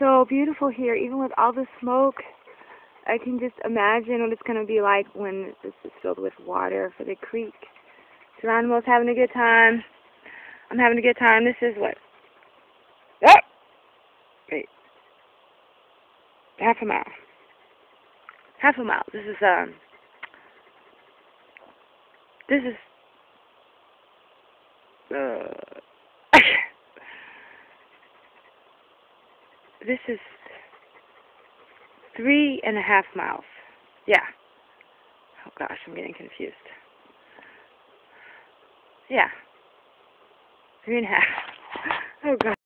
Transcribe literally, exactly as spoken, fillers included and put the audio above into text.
so beautiful here, even with all the smoke. I can just imagine what it's going to be like when this is filled with water for the creek. Geronimo's having a good time. I'm having a good time. This is what? Oh! Wait. Half a mile. Half a mile. This is, um... This is... Uh... This is... Three and a half miles. Yeah. Oh gosh, I'm getting confused. Yeah. Three and a half. Oh gosh.